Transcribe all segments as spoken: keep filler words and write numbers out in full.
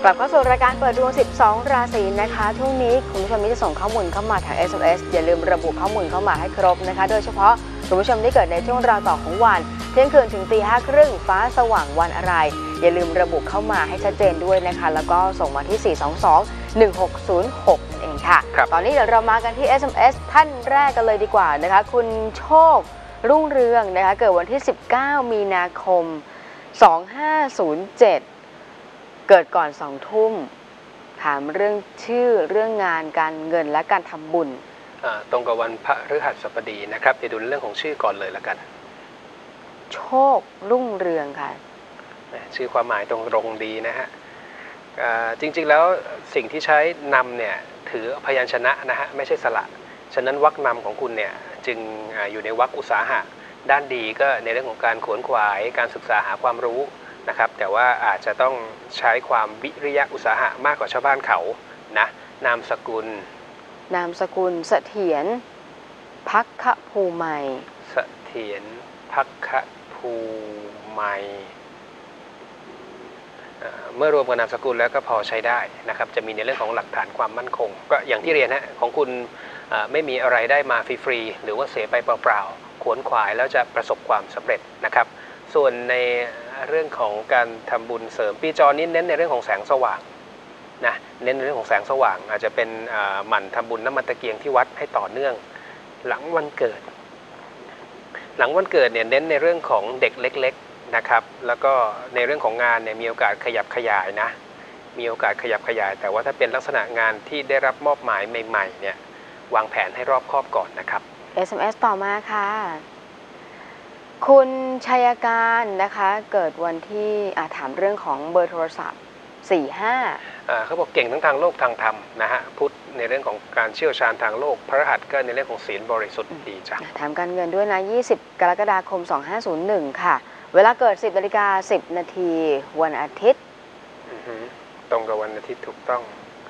กลับเข้าสู่รายการเปิดดวงสิบสองราศีนะคะช่วงนี้คุณผู้ชมที่จะส่งข้อมูลเข้ามาทาง เอส เอ็ม เอส อย่าลืมระบุข้อมูลเข้ามาให้ครบนะคะโดยเฉพาะคุณผู้ชมที่เกิดในช่วงราวต่อของวันเที่ยงคืนถึงตีห้าครึ่งฟ้าสว่างวันอะไรอย่าลืมระบุเข้ามาให้ชัดเจนด้วยนะคะแล้วก็ส่งมาที่สี่สองสอง หนึ่งหกศูนย์หกนั่นเองค่ะตอนนี้เดี๋ยวเรามากันที่ เอส เอ็ม เอส ท่านแรกกันเลยดีกว่านะคะคุณโชครุ่งเรืองนะคะเกิดวันที่สิบเก้ามีนาคมสองห้าศูนย์เจ็ดเกิดก่อนสองทุ่มถามเรื่องชื่อเรื่องงานการเงินและการทำบุญตรงกับวันพฤหัสบดีนะครับเดี๋ยวดูเรื่องของชื่อก่อนเลยละกันโชครุ่งเรืองค่ะชื่อความหมายตรงตรงดีนะฮะจริงๆแล้วสิ่งที่ใช้นำเนี่ยถือพยัญชนะนะฮะไม่ใช่สระฉะนั้นวรรคนำของคุณเนี่ยจึงอยู่ในวรรคอุตสาหะด้านดีก็ในเรื่องของการขวนขวายการศึกษาหาความรู้นะครับแต่ว่าอาจจะต้องใช้ความวิริยะอุตสาหะมากกว่าชาวบ้านเขานะนามสกุลนามสกุลเสถียรภัคคะภูไมยเสถียรภัคคะภูไมยเมื่อรวมกับนามสกุลแล้วก็พอใช้ได้นะครับจะมีในเรื่องของหลักฐานความมั่นคงก็อย่างที่เรียนฮะของคุณไม่มีอะไรได้มาฟรีๆหรือว่าเสียไปเปล่าๆขวนขวายแล้วจะประสบความสำเร็จนะครับส่วนในเรื่องของการทำบุญเสริมปีจรนี้เน้นในเรื่องของแสงสว่างนะเน้นในเรื่องของแสงสว่างอาจจะเป็นหมั่นทำบุญน้ำมันตะเกียงที่วัดให้ต่อเนื่องหลังวันเกิดหลังวันเกิดเนี่ยเน้นในเรื่องของเด็กเล็กๆนะครับแล้วก็ในเรื่องของงานเนี่ยมีโอกาสขยับขยายนะมีโอกาสขยับขยายแต่ว่าถ้าเป็นลักษณะงานที่ได้รับมอบหมายใหม่ๆเนี่ยวางแผนให้รอบคอบก่อนนะครับเอส เอ็ม เอส ต่อมาค่ะคุณชัยการนะคะเกิดวันที่ถามเรื่องของเบอร์โทรศัพท์สี่ ห้าเขาบอกเก่งทั้งทางโลกทางธรรมนะฮะพุทธในเรื่องของการเชี่ยวชาญทางโลกพฤหัสก็ในเรื่องของศีลบริสุทธิ์ดีจ้ะถามการเงินด้วยนะยี่สิบกรกฎาคมสองห้าศูนย์หนึ่งค่ะเวลาเกิดสิบนาฬิกาสิบนาทีวันอาทิตย์ตรงกับวันอาทิตย์ถูกต้อง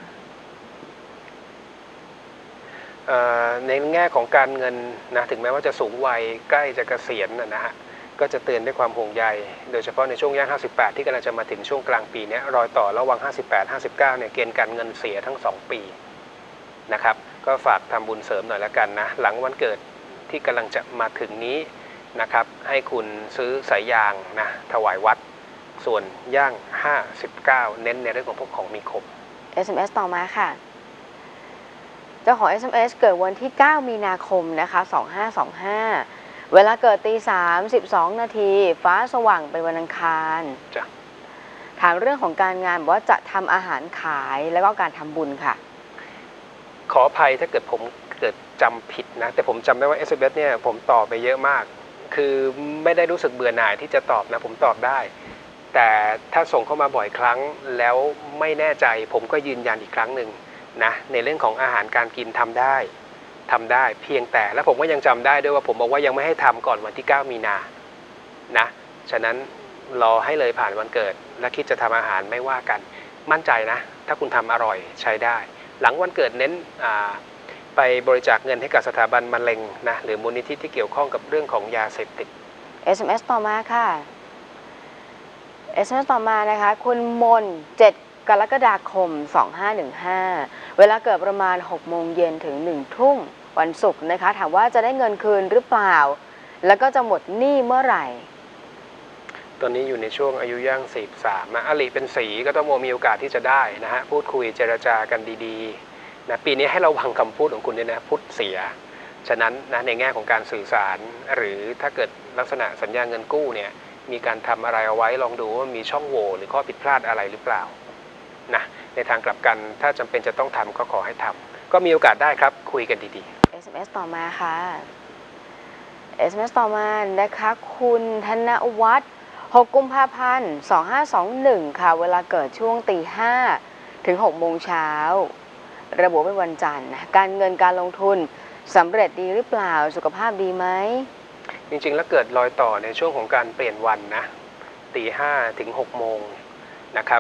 ในแง่ของการเงินนะถึงแม้ว่าจะสูงวัยใกล้จะเกษียณนะฮะก็จะเตือนด้วยความห่วงใยโดยเฉพาะในช่วงย่างห้าสิบแปดที่กำลังจะมาถึงช่วงกลางปีนี้รอยต่อระหว่างห้าสิบแปด ห้าสิบเก้าเนี่ยเกณฑ์การเงินเสียทั้งสองปีนะครับก็ฝากทำบุญเสริมหน่อยละกันนะหลังวันเกิดที่กำลังจะมาถึงนี้นะครับให้คุณซื้อสายยางนะถวายวัดส่วนย่างห้าสิบเก้าเน้นในเรื่องของพวกของมีคมเอส เอ็ม เอส ต่อมาค่ะเจ้าของ เอส เอ็ม เอส เกิดวันที่เก้ามีนาคมนะคะสองห้าสองห้าเวลาเกิดตีสามสิบสองนาทีฟ้าสว่างเป็นวันอังคารจ้ะถามเรื่องของการงานบอกว่าจะทำอาหารขายแล้วก็การทำบุญค่ะขออภัยถ้าเกิดผมเกิดจำผิดนะแต่ผมจำได้ว่า เอส เอ็ม เอส เนี่ยผมตอบไปเยอะมากคือไม่ได้รู้สึกเบื่อหน่ายที่จะตอบนะผมตอบได้แต่ถ้าส่งเข้ามาบ่อยครั้งแล้วไม่แน่ใจผมก็ยืนยันอีกครั้งหนึ่งนะในเรื่องของอาหารการกินทำได้ทำได้เพียงแต่และผมก็ยังจำได้ด้วยว่าผมบอกว่ายังไม่ให้ทำก่อนวันที่เก้ามีนานะฉะนั้นรอให้เลยผ่านวันเกิดและคิดจะทำอาหารไม่ว่ากันมั่นใจนะถ้าคุณทำอร่อยใช้ได้หลังวันเกิดเน้นไปบริจาคเงินให้กับสถาบันมะเร็งนะหรือมูลนิธิที่เกี่ยวข้องกับเรื่องของยาเสพติดเอส เอ็ม เอส ต่อมาค่ะ เอส เอ็ม เอส ต่อมานะคะคุณมนเจ็ดกรกฎาคมสองห้าหนึ่งห้าเวลาเกิดประมาณหกโมงเย็นถึงหนึ่งทุ่มวันศุกร์นะคะถามว่าจะได้เงินคืนหรือเปล่าแล้วก็จะหมดหนี้เมื่อไหร่ตอนนี้อยู่ในช่วงอายุย่างสี่สิบสามนะอลิเป็นสีก็ต้องมีโอกาสที่จะได้นะฮะพูดคุยเจรจากันดีๆนะปีนี้ให้ระวังคำพูดของคุณด้วยนะพูดเสียฉะนั้นนะในแง่ของการสื่อสารหรือถ้าเกิดลักษณะสัญญาเงินกู้เนี่ยมีการทำอะไรเอาไว้ลองดูว่ามีช่องโหว่หรือข้อผิดพลาดอะไรหรือเปล่านะในทางกลับกันถ้าจำเป็นจะต้องทำก็ขอให้ทำก็มีโอกาสได้ครับคุยกันดีๆ เอส เอ็ม เอส ต่อมาค่ะ เอส เอ็ม เอส ต่อมานะคะคุณธนวัฒน์หกกุมภาพันธ์สองห้าสองหนึ่งค่ะเวลาเกิดช่วงตีห้าถึงหกโมงเช้าระบุเป็นวันจันทร์การเงินการลงทุนสำเร็จดีหรือเปล่าสุขภาพดีไหมจริงๆแล้วเกิดรอยต่อในช่วงของการเปลี่ยนวันนะตีห้าถึงหกโมงนะครับ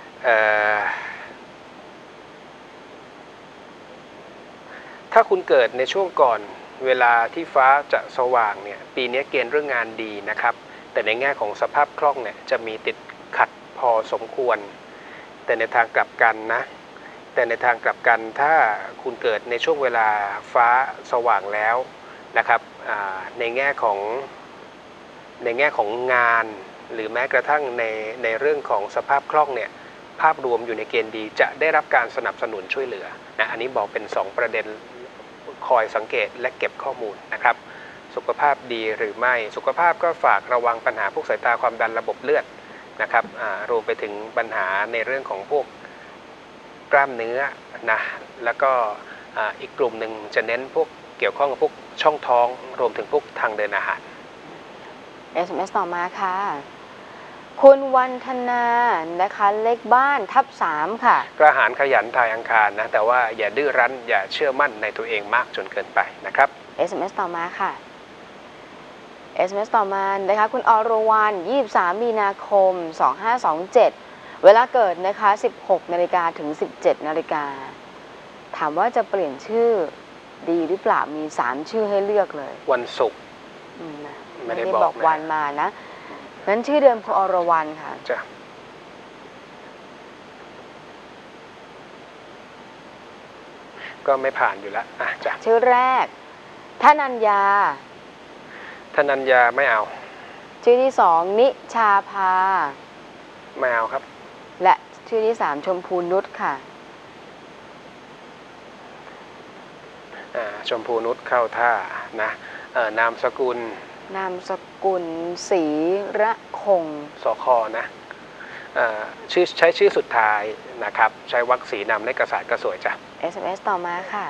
ถ้าคุณเกิดในช่วงก่อนเวลาที่ฟ้าจะสว่างเนี่ยปีนี้เกณฑ์เรื่องงานดีนะครับแต่ในแง่ของสภาพคล่องเนี่ยจะมีติดขัดพอสมควรแแต่ในทางกลับกันนะแต่ในทางกลับกันถ้าคุณเกิดในช่วงเวลาฟ้าสว่างแล้วนะครับในแง่ของในแง่ของงานหรือแม้กระทั่งในในเรื่องของสภาพคล่องเนี่ยภาพรวมอยู่ในเกณฑ์ดีจะได้รับการสนับสนุนช่วยเหลือนะอันนี้บอกเป็นสองประเด็นคอยสังเกตและเก็บข้อมูลนะครับสุขภาพดีหรือไม่สุขภาพก็ฝากระวังปัญหาพวกสายตาความดันระบบเลือดนะครับรวมไปถึงปัญหาในเรื่องของพวกกล้ามเนื้อนะแล้วก็อีกกลุ่มหนึ่งจะเน้นพวกเกี่ยวข้องกับพวกช่องท้องรวมถึงพวกทางเดินอาหารเอส เอ็ม เอส ต่อมาค่ะคุณวันธนานะคะเลขบ้านทับสามค่ะกระหายขยันทายอังคารนะแต่ว่าอย่าดื้อรั้นอย่าเชื่อมั่นในตัวเองมากจนเกินไปนะครับเอส เอ็ม เอส ต่อมาค่ะ เอส เอ็ม เอส ต่อมานะคะคุณอรวรรณยี่สิบสามมีนาคมสองห้าสองเจ็ดเวลาเกิดนะคะสิบหกนาฬิกาถึงสิบเจ็ดนาฬิกาถามว่าจะเปลี่ยนชื่อดีหรือเปล่ามีสามชื่อให้เลือกเลยวันศุกร์ไม่ได้บอกวันมานะงั้นชื่อเดิมคืออรวรรณค่ะจ้ะก็ไม่ผ่านอยู่แล้วอ่ะจ้ะชื่อแรกธนัญญาธนัญญาไม่เอาชื่อที่สองนิชาภาไม่เอาครับและชื่อที่สามชมพูนุชค่ะอ่าชมพูนุชเข้าท่านะเอ่อนามสกุลนามสกุลศรีระคงสคนะชื่อใช้ชื่อสุดท้ายนะครับใช้วรรคสีนำเลขกระสายกระสวยจ้ะเอส เอ็ม เอส ต่อมาค่ะ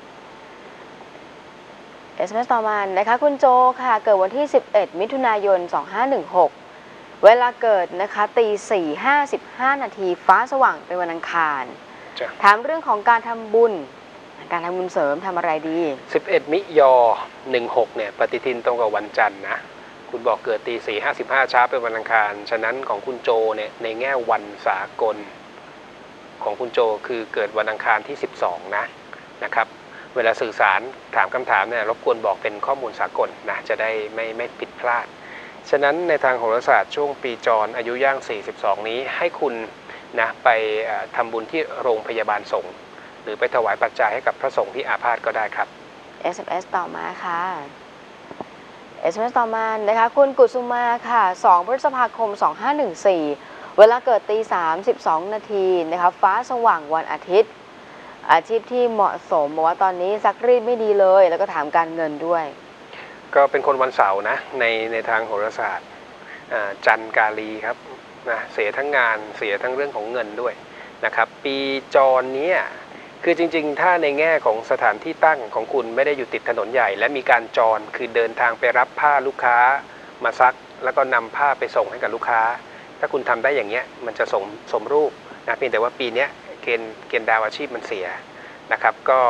เอส เอ็ม เอส ต่อมานะคะคุณโจค่ะเกิดวันที่สิบเอ็ดมิถุนายนสองห้าหนึ่งหกเวลาเกิดนะคะตีสี่ห้าสิบห้านาทีฟ้าสว่างเป็นวันอังคารถามเรื่องของการทำบุญการทำบุญเสริมทำอะไรดีสิบเอ็ดมิยอหนึ่งหกเนี่ยปฏิทินตรงกับวันจันทร์นะคุณบอกเกิดตีสี่ห้าสิบห้าเช้าเป็นวันอังคารฉะนั้นของคุณโจเนี่ยในแง่วันสากลของคุณโจคือเกิดวันอังคารที่สิบสองนะนะครับเวลาสื่อสารถามคำถามเนี่ยรบกวนบอกเป็นข้อมูลสากลนะจะได้ไม่ไม่ผิดพลาดฉะนั้นในทางโหราศาสตร์ช่วงปีจรอายุย่างสี่สิบสองนี้ให้คุณนะไปทำบุญที่โรงพยาบาลสงฆ์หรือไปถวายปัจจัยให้กับพระสงฆ์ที่อาพาธก็ได้ครับเอส เอ็ม เอส ต่อมาค่ะ เอส เอ็ม เอส ต่อมานะคะคุณกุสุมาค่ะสองพฤษภาคมสองห้าหนึ่งสี่เวลาเกิดตีสามสิบสองนาทีนะคะฟ้าสว่างวันอาทิตย์อาชีพที่เหมาะสมบอกว่าตอนนี้ซักรีดไม่ดีเลยแล้วก็ถามการเงินด้วยก็เป็นคนวันเสาร์นะในในทางโหราศาสตร์จันกาลีครับนะเสียทั้งงานเสียทั้งเรื่องของเงินด้วยนะครับปีจรนี้คือจริงๆถ้าในแง่ของสถานที่ตั้งของคุณไม่ได้อยู่ติดถนนใหญ่และมีการจรคือเดินทางไปรับผ้าลูกค้ามาซักแล้วก็นำผ้าไปส่งให้กับลูกค้าถ้าคุณทำได้อย่างเงี้ยมันจะสมสมรูปนะเพียงแต่ว่าปีนี้เกณฑ์เกณฑ์ดาวอาชีพมันเสียนะครับก็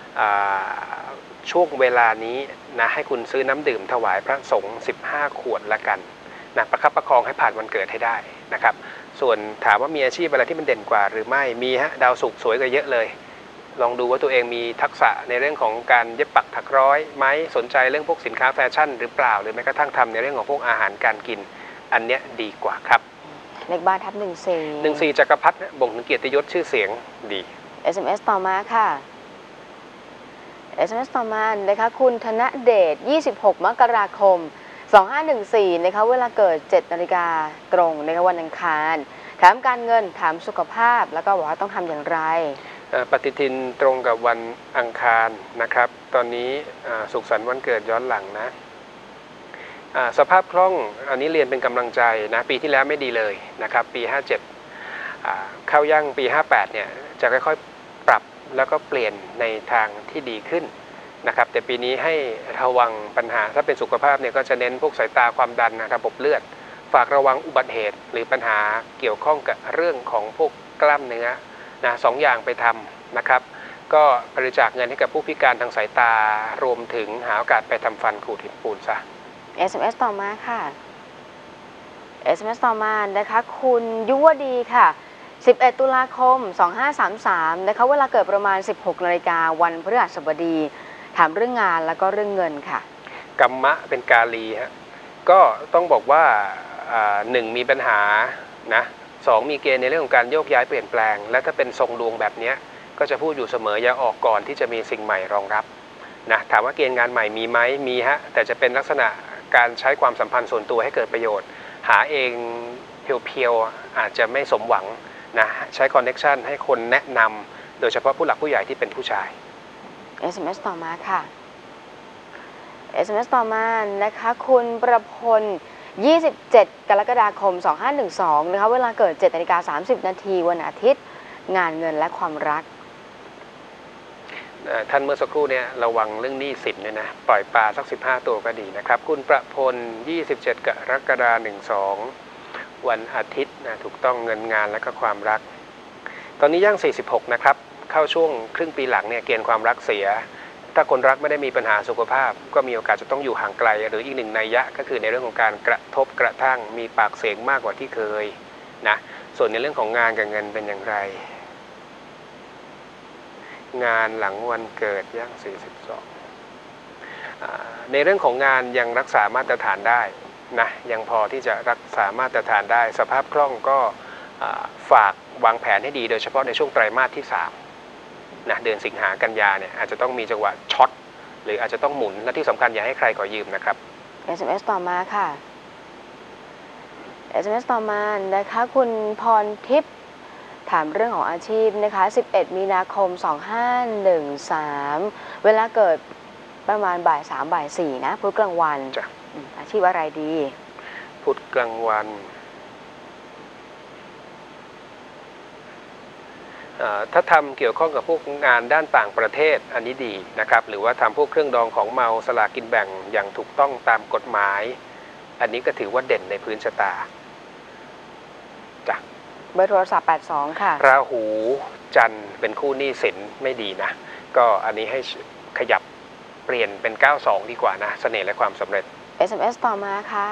ช่วงเวลานี้นะให้คุณซื้อน้ำดื่มถวายพระสงฆ์สิบห้าขวดละกันนะประคับประคองให้ผ่านวันเกิดให้ได้นะครับส่วนถามว่ามีอาชีพอะไรที่มันเด่นกว่าหรือไม่มีฮะดาวศุกร์สวยกว่าเยอะเลยลองดูว่าตัวเองมีทักษะในเรื่องของการเย็บปักถักร้อยไหมสนใจเรื่องพวกสินค้าแฟชั่นหรือเปล่าหรือแม้กระทั่งทำในเรื่องของพวกอาหารการกินอันเนี้ยดีกว่าครับเลขบ้านทับหนึ่งสี่หนึ่งสี่จักรพรรดิบ่งถึงเกียรติยศชื่อเสียงดีเอส เอ็ม เอส ต่อมาค่ะ เอส เอ็ม เอส ต่อมานะคะคุณธนเดชยี่สิบหกมกราคมสองห้าหนึ่งสี่นะคะเวลาเกิดเจ็ดนาฬิกาตรงในวันอังคารถามการเงินถามสุขภาพแล้วก็บอกว่าต้องทำอย่างไรปฏิทินตรงกับวันอังคารนะครับตอนนี้สุขสันต์วันเกิดย้อนหลังนะสภาพคล่องอันนี้เรียนเป็นกำลังใจนะปีที่แล้วไม่ดีเลยนะครับปีห้าเจ็ดเข้าย่างปีห้าแปดเนี่ยจะค่อยๆปรับแล้วก็เปลี่ยนในทางที่ดีขึ้นนะครับแต่ปีนี้ให้ระวังปัญหาถ้าเป็นสุขภาพเนี่ยก็จะเน้นพวกสายตาความดันระบบเลือดฝากระวังอุบัติเหตุหรือปัญหาเกี่ยวข้องกับเรื่องของพวกกล้ามเนื้อนะสองอย่างไปทำนะครับก็บริจาคเงินให้กับผู้พิการทางสายตารวมถึงหาโอกาสไปทำฟันขูดหินปูนซะเอส เอ็ม เอส ต่อมาค่ะ เอส เอ็ม เอส ต่อมานะคะคุณยุวดีค่ะสิบเอ็ดตุลาคมสองห้าสามสามนะคะเวลาเกิดประมาณสิบหกนาฬิกาวันพฤหัสบดีถามเรื่องงานแล้วก็เรื่องเงินค่ะกัมมะเป็นกาลีฮะก็ต้องบอกว่าหนึ่งมีปัญหานะสองมีเกณฑ์ในเรื่องของการโยกย้ายเปลี่ยนแปลงและถ้าเป็นทรงดวงแบบนี้ก็จะพูดอยู่เสมออย่าออกก่อนที่จะมีสิ่งใหม่รองรับนะถามว่าเกณฑ์งานใหม่มีไหมมีฮะแต่จะเป็นลักษณะการใช้ความสัมพันธ์ส่วนตัวให้เกิดประโยชน์หาเองเพียวๆอาจจะไม่สมหวังนะใช้คอนเน็กชันให้คนแนะนำโดยเฉพาะผู้หลักผู้ใหญ่ที่เป็นผู้ชายเอส เอ็ม เอส ต่อมาค่ะ เอส เอ็ม เอส ต่อมานะคะคุณประพลยี่สิบเจ็ดกรกฎาคมสองห้าหนึ่งสองนะคะเวลาเกิดเจ็ดนาฬิกาสามสิบนาทีวันอาทิตย์งานเงินและความรักท่านเมื่อสักครู่เนี่ยระวังเรื่องหนี้สินเนี่ยนะปล่อยปลาสักสิบห้าตัวก็ดีนะครับคุณประพลยี่สิบเจ็ดกรกฎาคมหนึ่งสองวันอาทิตย์นะถูกต้องเงินงานและก็ความรักตอนนี้ย่างสี่สิบหกนะครับเข้าช่วงครึ่งปีหลังเนี่ยเกณฑ์ความรักเสียถ้าคนรักไม่ได้มีปัญหาสุขภาพก็มีโอกาสจะต้องอยู่ห่างไกลหรืออีกหนึ่งนัยยะก็คือในเรื่องของการกระทบกระทั่งมีปากเสียงมากกว่าที่เคยนะส่วนในเรื่องของงานกับเงินเป็นอย่างไรงานหลังวันเกิดย่างสี่สิบสองในเรื่องของงานยังรักษามาตรฐานได้นะยังพอที่จะรักษามาตรฐานได้สภาพคล่องก็ฝากวางแผนให้ดีโดยเฉพาะในช่วงไตรมาสที่สามนะเดือนสิงหากันยาเนี่ยอาจจะต้องมีจังหวะช็อตหรืออาจจะต้องหมุนและที่สำคัญอย่าให้ใครขอยืมนะครับเอส เอ็ม เอส ต่อมาค่ะ เอส เอ็ม เอส ต่อมานะคะคุณพรทิพย์ถามเรื่องของอาชีพนะคะสิบเอ็ดมีนาคมสองห้าหนึ่งสามเวลาเกิดประมาณบ่ายสามบ่ายสี่นะพุธกลางวันอาชีพอะไรดีพุธกลางวันถ้าทำเกี่ยวข้องกับพวกงานด้านต่างประเทศอันนี้ดีนะครับหรือว่าทำพวกเครื่องดองของเมาสลากกินแบ่งอย่างถูกต้องตามกฎหมายอันนี้ก็ถือว่าเด่นในพื้นชะตาจ้ะเบอร์โทรศัพท์แปดสองค่ะราหูจันทร์เป็นคู่หนี้สินไม่ดีนะก็อันนี้ให้ขยับเปลี่ยนเป็นเก้าสองดีกว่านะเสน่ห์และความสำเร็จเอส เอ็ม เอส ต่อมาค่ะ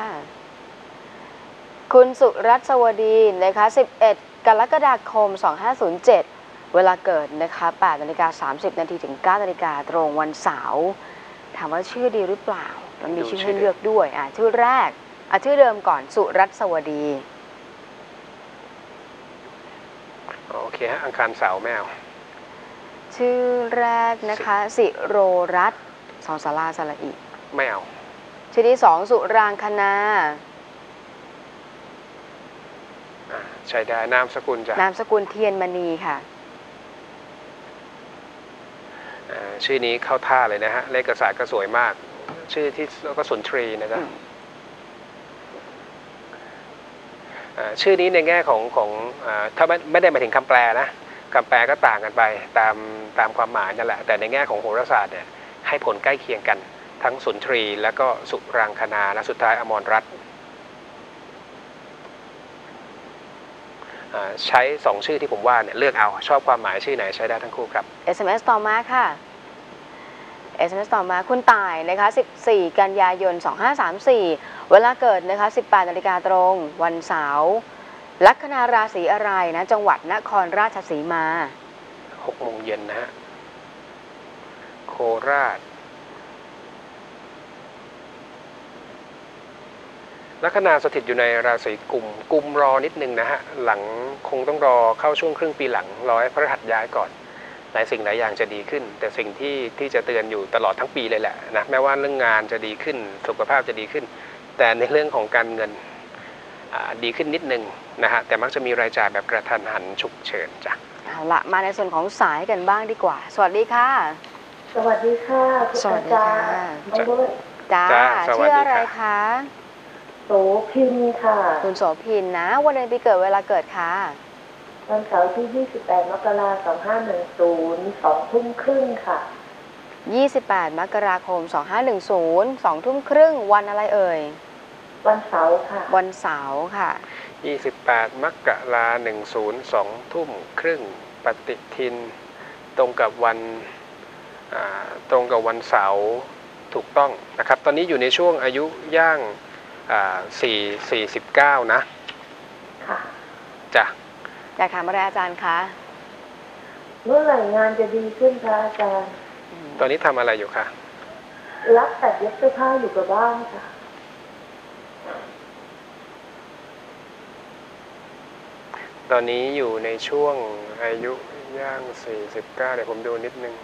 คุณสุรัตน์สวัสดีนะคะสิบเอ็ดกรกฎาคมสองห้าศูนย์เจ็ดเวลาเกิดนะคะแปดนาฬิกาสามสิบนาทีถึงเก้านาฬิกาตรงวันเสาร์ถามว่าชื่อดีหรือเปล่ามันมีชื่อให้เลือกด้วยอ่ะชื่อแรกอ่ะชื่อเดิมก่อนสุรัตน์สวัสดีโอเคฮะอังคารเสาร์ไม่เอาชื่อแรกนะคะสิโรรัตน์สองสาราสระอีไม่เอาชื่อที่สองสุรางคณาใช่ได้นามสกุลจ้ะนามสกุลเทียนมณีค่ะชื่อนี้เข้าท่าเลยนะฮะเลขกษัตริย์ก็สวยมากชื่อที่ก็สุนทรีนะจ๊ะชื่อนี้ในแง่ของของถ้าไม่ได้หมายถึงคำแปลนะคำแปลก็ต่างกันไปตามตามความหมายนั่นแหละแต่ในแง่ของโหราศาสตร์เนี่ยให้ผลใกล้เคียงกันทั้งสุนทรีและก็สุรางคณาและสุดท้ายอมรรัตน์ใช้สองชื่อที่ผมว่าเนี่ยเลือกเอาชอบความหมายชื่อไหนใช้ได้ทั้งคู่ครับเอส เอ็ม เอส ต่อมาค่ะ เอส เอ็ม เอส ต่อมาคุณต่ายนะคะสิบสี่กันยายนสองห้าสามสี่เวลาเกิดนะคะสิบแปดนาฬิกาตรงวันเสาร์ลัคนาราศีอะไรนะจังหวัดนครราชสีมาหกโมงเย็นนะฮะโคราชลัคนาสถิตอยู่ในราศีกุมกุมรอนิดนึงนะฮะหลังคงต้องรอเข้าช่วงครึ่งปีหลังรอให้พระรหัสย้ายก่อนหลายสิ่งหลายอย่างจะดีขึ้นแต่สิ่งที่ที่จะเตือนอยู่ตลอดทั้งปีเลยแหละนะแม้ว่าเรื่องงานจะดีขึ้นสุขภาพจะดีขึ้นแต่ในเรื่องของการเงินดีขึ้นนิดนึงนะฮะแต่มักจะมีรายจ่ายแบบกระทันหันฉุกเฉินจ้ะเอาละมาในส่วนของสายกันบ้างดีกว่าสวัสดีค่ะสวัสดีค่ะสวัสดีค่ะจ้าชื่ออะไรคะโสพินค่ะคุณโสพินนะวันเดือนปีเกิดเวลาเกิดค่ะวันเสาร์ที่ยี่สิบแปดมกราคมสองห้าหนึ่งศูนย์สองทุ่มครึ่งค่ะยี่สิบแปดมกราคมสองห้าหนึ่งศูนย์สองทุ่มครึ่งวันอะไรเอ่ยวันเสาร์ค่ะวันเสาร์ค่ะยี่สิบแปดมกราคมหนึ่งศูนย์สองทุ่มครึ่งปฏิทินตรงกับวันตรงกับวันเสาร์ถูกต้องนะครับตอนนี้อยู่ในช่วงอายุย่างสี่สี่สิบเก้านะค่ะจ้ะอยากถามอะไรอาจารย์คะเมื่อไหร่งานจะดีขึ้นคะอาจารย์ตอนนี้ทำอะไรอยู่คะรับตัดเย็บเสื้อผ้าอยู่กับบ้านค่ะตอนนี้อยู่ในช่วงอายุย่างสี่สิบเก้าเดี๋ยวผมดูนิดนึง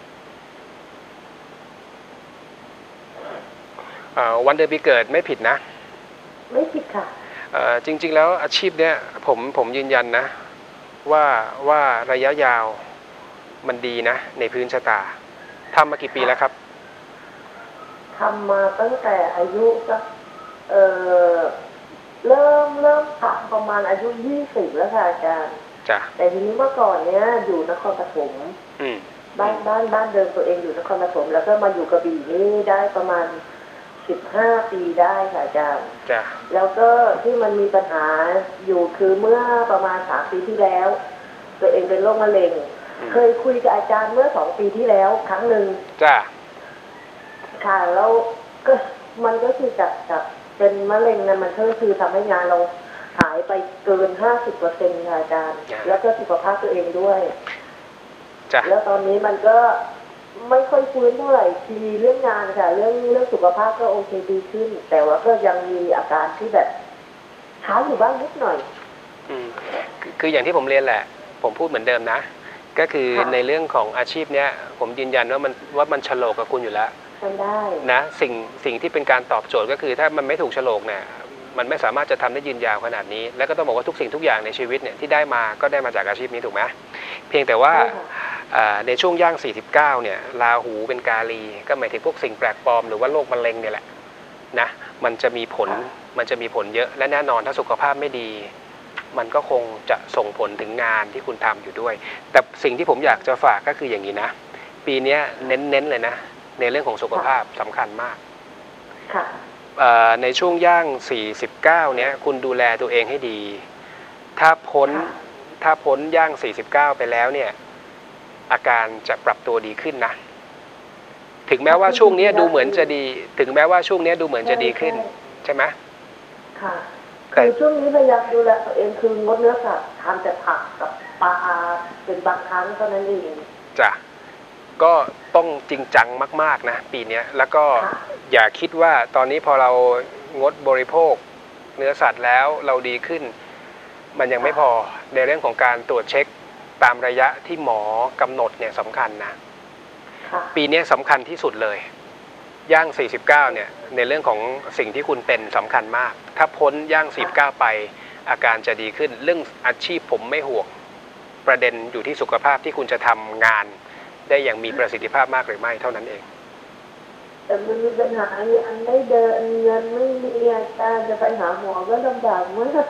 วันเดือนปีเกิดไม่ผิดนะไม่ผิดค่ะจริงๆแล้วอาชีพเนี้ยผมผมยืนยันนะว่าว่าระยะยาวมันดีนะในพื้นชะตาทำมากี่ปีแล้วครับทำมาตั้งแต่อายุสักเออเริ่มเริ่มทำประมาณอายุยี่สิบแล้วค่ะอาจารย์จ้ะแต่ทีนี้เมื่อก่อนเนี้ยอยู่นครปฐมบ้านบ้านบ้านเดิมตัวเองอยู่นครปฐมแล้วก็มาอยู่กระบี่นี่ได้ประมาณสิบห้าปีได้ค่ะอาจารย์จ้ะแล้วก็ที่มันมีปัญหาอยู่คือเมื่อประมาณสามปีที่แล้วตัวเองเป็นโรคมะเร็งเคยคุยกับอาจารย์เมื่อสองปีที่แล้วครั้งหนึ่งจ้ะค่ะแล้วก็มันก็คือจากจากเป็นมะเร็งนะมันก็คือทำให้งานเราหายไปเกินห้าสิบเปอร์เซ็นต์ค่ะอาจารย์แล้วก็สุขภาพตัวเองด้วยจ้ะแล้วตอนนี้มันก็ไม่ค่อยฟื้นเท่าไหร่ทีเรื่องงานค่ะเรื่องเรื่องสุขภาพก็โอเคดีขึ้นแต่ว่าก็ยังมีอาการที่แบบช้าอยู่บ้างนิดหน่อยอืมคืออย่างที่ผมเรียนแหละผมพูดเหมือนเดิมนะก็คือในเรื่องของอาชีพเนี้ยผมยืนยันว่ามันว่ามันฉลกกับคุณอยู่แล้วได้นะสิ่งสิ่งที่เป็นการตอบโจทย์ก็คือถ้ามันไม่ถูกฉลกเนี่ยมันไม่สามารถจะทำได้ยืนยาวขนาดนี้แล้วก็ต้องบอกว่าทุกสิ่งทุกอย่างในชีวิตเนี่ยที่ได้มาก็ได้มาจากอาชีพนี้ถูกไหมเพียงแต่ว่าในช่วงย่างสี่สิบเก้าเนี่ยราหูเป็นกาลีก็หมายถึงพวกสิ่งแปลกปลอมหรือว่าโรคมะเร็งเนี่ยแหละนะมันจะมีผลมันจะมีผลเยอะและแน่นอนถ้าสุขภาพไม่ดีมันก็คงจะส่งผลถึงงานที่คุณทำอยู่ด้วยแต่สิ่งที่ผมอยากจะฝากก็คืออย่างนี้นะปีนี้เน้นๆเลยนะในเรื่องของสุขภาพสำคัญมากในช่วงย่างสี่สิบเก้าเนี้ยคุณดูแลตัวเองให้ดีถ้าพ้นถ้าพ้นย่างสี่สิบเก้าไปแล้วเนี่ยอาการจะปรับตัวดีขึ้นนะถึงแม้ว่าช่วงนี้ดูเหมือนจะดีถึงแม้ว่าช่วงนี้ดูเหมือนจะดีขึ้นใช่ไหมค่ะคือช่วงนี้พยายามดูแลตัวเองคืองดเนื้อสัตว์ทานแต่ผักกับปลาเป็นบางครั้งเท่านั้นเองจ้ะก็ต้องจริงจังมากๆนะปีนี้แล้วก็อย่าคิดว่าตอนนี้พอเรางดบริโภคเนื้อสัตว์แล้วเราดีขึ้นมันยังไม่พอในเรื่องของการตรวจเช็คตามระยะที่หมอกำหนดเนี่ยสำคัญนะปีนี้สำคัญที่สุดเลยย่างสี่สิบเก้าเนี่ยในเรื่องของสิ่งที่คุณเป็นสำคัญมากถ้าพ้นย่างสี่สิบเก้าไปอาการจะดีขึ้นเรื่องอาชีพผมไม่ห่วงประเด็นอยู่ที่สุขภาพที่คุณจะทำงานได้อย่างมีประสิทธิภาพมากหรือไม่เท่านั้นเองแต่มันมีปัญหาอันไม่เดินเงินไม่มีอาการจะไปหาหมอก็ลำบากมาก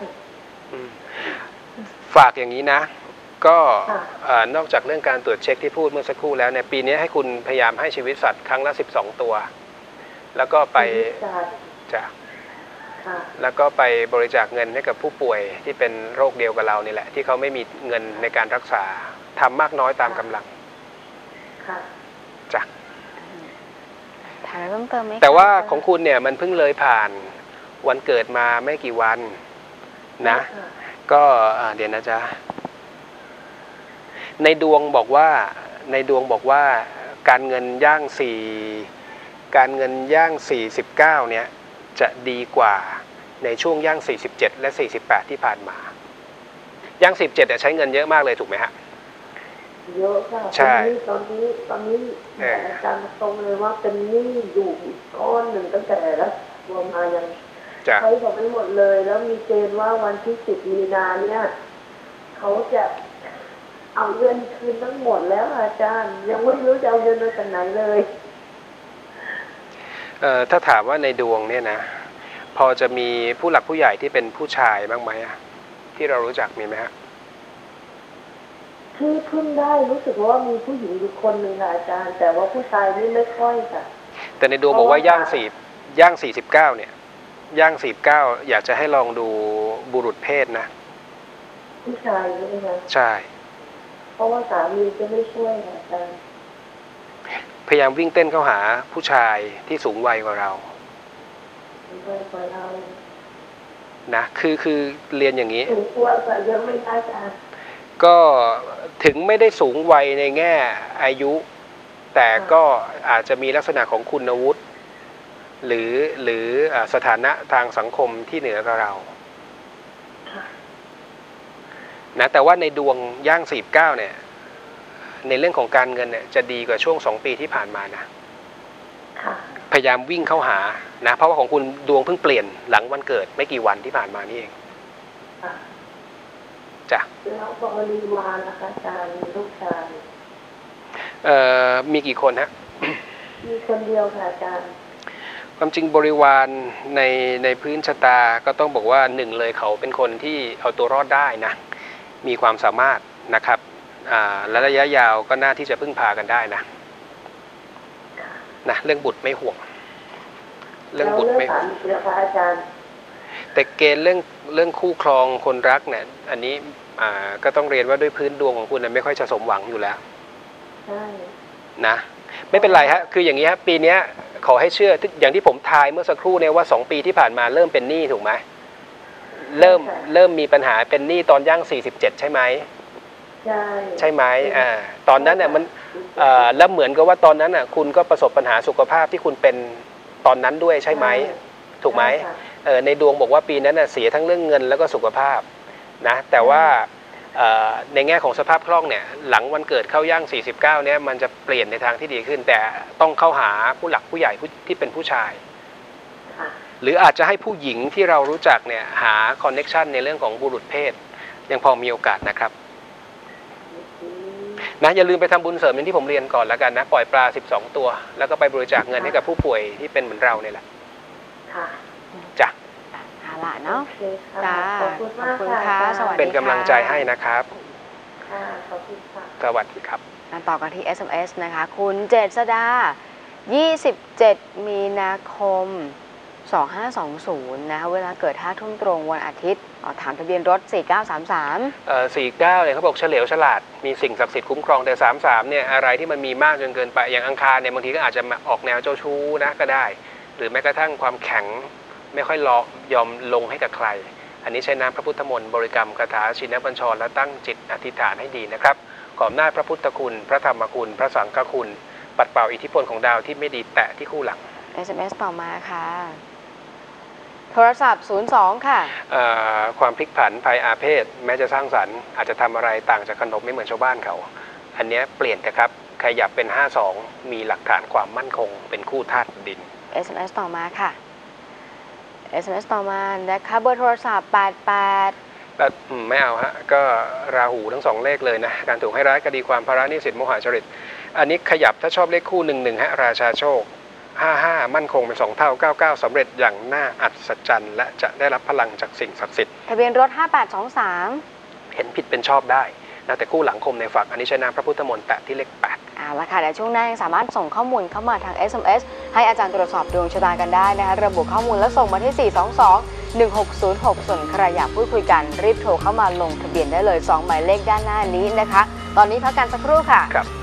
ฝากอย่างนี้นะก็นอกจากเรื่องการตรวจเช็คที่พูดเมื่อสักครู่แล้วในปีนี้ให้คุณพยายามให้ชีวิตสัตว์ครั้งละสิบสองตัวแล้วก็ไปจ้ะแล้วก็ไปบริจาคเงินให้กับผู้ป่วยที่เป็นโรคเดียวกับเรานี่แหละที่เขาไม่มีเงินในการรักษาทำมากน้อยตามกำลังจ้ะถามเพิ่มเติมไหมแต่ว่าของคุณเนี่ยมันเพิ่งเลยผ่านวันเกิดมาไม่กี่วันนะก็เดี๋ยวนะจ๊ะในดวงบอกว่าในดวงบอกว่าการเงินย่างสี่การเงินย่างสี่สิบเก้าเนี่ยจะดีกว่าในช่วงย่างสี่สิบเจ็ดและสี่สิบแปดที่ผ่านมาย่างสิบเจ็ดใช้เงินเยอะมากเลยถูกไหมฮะเยอะค่ะใช่ตอนนี้ตอนนี้อาจารย์ตรงเลยว่าเป็นหนี้อยู่อีกก้อนหนึ่งตั้งแต่แล้วรวมมายังใช้ของไม่หมดเลยแล้วมีเกณฑ์ว่าวันที่สิบมีนาเนี่ยเขาจะเอาเงินคืนทั้งหมดแล้วอาจารย์ยังไม่รู้จะเอาเงินมาจากไหนเลยเอ่อถ้าถามว่าในดวงเนี่ยนะพอจะมีผู้หลักผู้ใหญ่ที่เป็นผู้ชายบ้างไหมที่เรารู้จักมีไหมฮะที่เพิ่งได้รู้สึกว่ามีผู้หญิงอยู่คนหนึ่งค่ะอาจารย์แต่ว่าผู้ชายนี่ไม่ค่อยค่ะแต่ในดวงบอกว่าย่างสี่ย่างสี่สิบเก้าเนี่ยย่างสี่สิบเก้าอยากจะให้ลองดูบุรุษเพศนะผู้ชายใช่ไหมคะใช่เพราะว่าสามีจะไม่ช่วยอาจารย์พยายามวิ่งเต้นเข้าหาผู้ชายที่สูงวัยกว่าเราสูงวัยกว่าเรานะคือคือเรียนอย่างนี้สูงกว่าแต่ยังไม่ได้อาจารย์ก็ถึงไม่ได้สูงวัยในแง่อายุแต่ก็อาจจะมีลักษณะของคุณวุฒิหรือหรือสถานะทางสังคมที่เหนือกว่าเรานะแต่ว่าในดวงย่างสี่สิบเก้าเนี่ยในเรื่องของการเงินเนี่ยจะดีกว่าช่วงสองปีที่ผ่านมานะพยายามวิ่งเข้าหานะเพราะว่าของคุณดวงเพิ่งเปลี่ยนหลังวันเกิดไม่กี่วันที่ผ่านมานี่เองจ้ะแล้วบริวารนะคะอาจารย์ลูกชายเอ่อมีกี่คนฮะมีคนเดียวค่ะอาจารย์ความจริงบริวารในในพื้นชะตาก็ต้องบอกว่าหนึ่งเลยเขาเป็นคนที่เอาตัวรอดได้นะมีความสามารถนะครับอ่าและระยะยาวก็น่าที่จะพึ่งพากันได้นะนะเรื่องบุตรไม่ห่วงเรื่องบุตรไม่ห่วงอาจารย์แต่เกณฑ์เรื่องเรื่องคู่ครองคนรักเนี่ยอันนี้อ่าก็ต้องเรียนว่าด้วยพื้นดวงของคุณไม่ค่อยจะสมหวังอยู่แล้วใช่นะไม่เป็นไรฮะคืออย่างนี้ฮะปีนี้ขอให้เชื่ออย่างที่ผมทายเมื่อสักครู่เนี่ยว่าสองปีที่ผ่านมาเริ่มเป็นหนี้ถูกไหมเริ่มเริ่มมีปัญหาเป็นหนี้ตอนย่างสี่สิบเจ็ดใช่ไหมใช่ใช่ไหมอ่าตอนนั้นเนี่ยมันอ่าแล้วเหมือนกับว่าตอนนั้นอ่ะคุณก็ประสบปัญหาสุขภาพที่คุณเป็นตอนนั้นด้วยใช่ไหมถูกไหมเออในดวงบอกว่าปีนั้นน่ะเสียทั้งเรื่องเงินแล้วก็สุขภาพนะแต่ว่าในแง่ของสภาพคล่องเนี่ยหลังวันเกิดเข้าย่างสี่สิบเก้าเนี่ยมันจะเปลี่ยนในทางที่ดีขึ้นแต่ต้องเข้าหาผู้หลักผู้ใหญ่ที่เป็นผู้ชายหรืออาจจะให้ผู้หญิงที่เรารู้จักเนี่ยหาคอนเน็กชันในเรื่องของบุรุษเพศยังพอมีโอกาสนะครับนะอย่าลืมไปทำบุญเสริมอย่างที่ผมเรียนก่อนแล้วกันนะปล่อยปลาสิบสองตัวแล้วก็ไปบริจาคเงินให้กับผู้ป่วยที่เป็นเหมือนเราเนี่ยแหละจ้ะเอาล่ะเนาะจ้าขอบคุณมากค่ะสวัสดีค่ะเป็นกำลังใจให้นะครับค่ะขอบคุณค่ะสวัสดีครับต่อกันที่ เอส เอ็ม เอส นะคะคุณเจษฎายี่สิบเจ็ดมีนาคมสองห้าสองศูนย์นะคะเวลาเกิดห้าทุ่มตรงวันอาทิตย์ถามทะเบียนรถสี่เก้าสามสามเอ่อสี่เก้าเนี่ยเขาบอกเฉลียวฉลาดมีสิ่งศักดิ์สิทธิ์คุ้มครองแต่สามสามเนี่ยอะไรที่มันมีมากจนเกินไปอย่างอังคารเนี่ยบางทีก็อาจจะออกแนวเจ้าชู้นะก็ได้หรือแม้กระทั่งความแข็งไม่ค่อยยอมลงให้กับใครอันนี้ใช้น้ำพระพุทธมนต์บริกรรมคาถาชินบัญชรและตั้งจิตอธิษฐานให้ดีนะครับขออำนาจพระพุทธคุณพระธรรมคุณพระสังฆคุณปัดเป่าอิทธิพลของดาวที่ไม่ดีแตะที่คู่หลังเอส เอ็ม เอส ต่อมาค่ะโทรศัพท์ศูนย์สองค่ะความพลิกผันภัยอาเพศแม้จะสร้างสรรค์อาจจะทำอะไรต่างจากขนมไม่เหมือนชาวบ้านเขาอันนี้เปลี่ยนนะครับขยับเป็นห้าสองมีหลักฐานความมั่นคงเป็นคู่ธาตุดินเอส เอ็ม เอส ต่อมาค่ะ เอส เอ็ม เอส ต่อมานะคะเบอร์โทรศัพท์แปดแปดแบบไม่เอาฮะก็ราหูทั้งสองเลขเลยนะการถูกให้ร้ายคดีความภาระหนี้สินโมหะจริตอันนี้ขยับถ้าชอบเลขคู่หนึ่งหนึ่งฮะราชาโชคห้าห้ามั่นคงเป็นสองเท่าเก้าเก้าสำเร็จอย่างน่าอัศจรรย์และจะได้รับพลังจากสิ่งศักดิ์สิทธิ์ทะเบียนรถห้าแปดสองสามเห็นผิดเป็นชอบได้นะแต่คู่หลังคมในฝักอันนี้ใช้น้ำพระพุทธมนต์แตะที่เลขแปดเอาละค่ะเดี๋ยวช่วงหน้ายังสามารถส่งข้อมูลเข้ามาทาง เอส เอ็ม เอส ให้อาจารย์ตรวจสอบดวงชะตากันได้นะคะระบุข้อมูลแล้วส่งมาที่สี่ สอง สอง หนึ่ง หก ศูนย์ หกส่วนใครอยากพูดคุยกันรีบโทรเข้ามาลงทะเบียนได้เลยสองหมายเลขด้านหน้านี้นะคะตอนนี้พักกันสักครู่ค่ะครับ